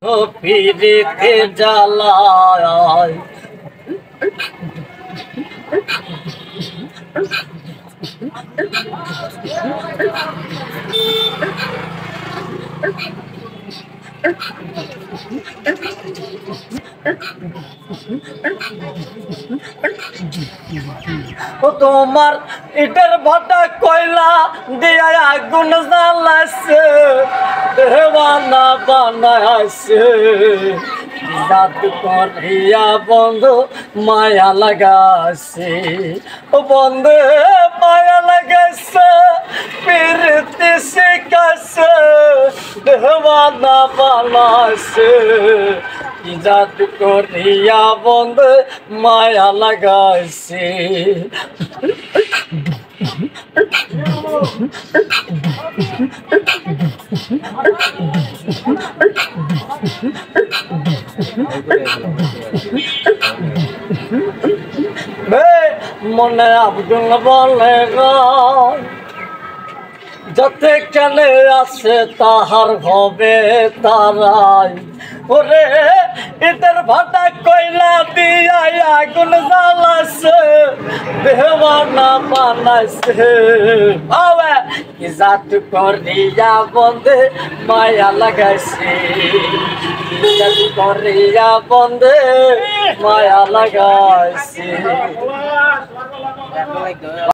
ও পিরিতে জ্বালায় ও তোমার ইটের ভাটা কয়লা দিয়া আগুন জ্বালাইছে দেওয়ানা বানাইছে জাত করিয়া বন্ধু মায়া লাগাইছে ও বন্ধু মায়া লাগাইছে পিরতে শিখাইছে দেওয়ানা বানাইছে জাত করিয়া বন্ধু মায়া লাগাইছে মনে আব্দুল বলে যতে কেনে আছে তাহার হবে তারাই ওরে ইটের ভাটা কয়লা দিয়া আগুন জ্বালাইছে দেওয়ানা বানাইছে আবে কি জাত করিয়া বন্ধে মায়া লাগাইছে জাত করিয়া বন্ধে মায়া লাগাইছে